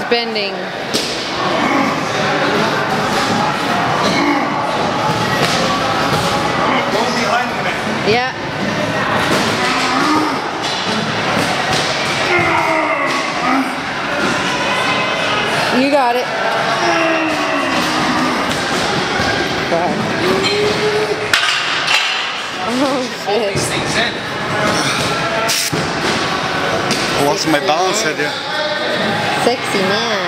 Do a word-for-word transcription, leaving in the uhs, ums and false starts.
bending. Go behind me. Yeah. You got it. God. Oh shit. I lost my balance head, yeah. Sexy man.